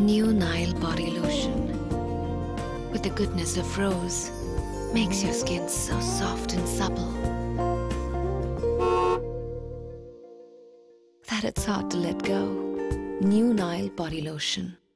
New Nile body lotion with the goodness of rose makes your skin so soft and supple that it's hard to let go. New Nile body lotion.